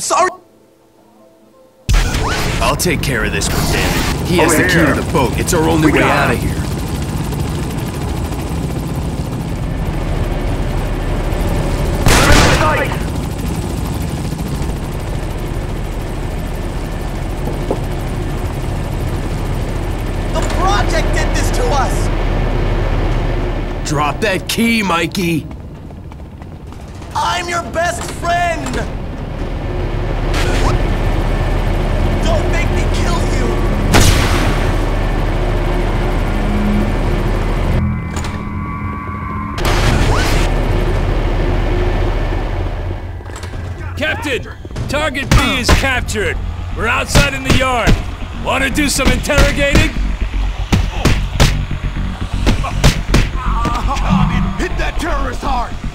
sorry. I'll take care of this one, damn it. He has the key to the boat. It's our only way out of here. The project did this to us! Drop that key, Mikey! I'm your best friend! Don't make me kill you! Captain! Target B is captured. We're outside in the yard. Want to do some interrogating? Hit that terrorist hard!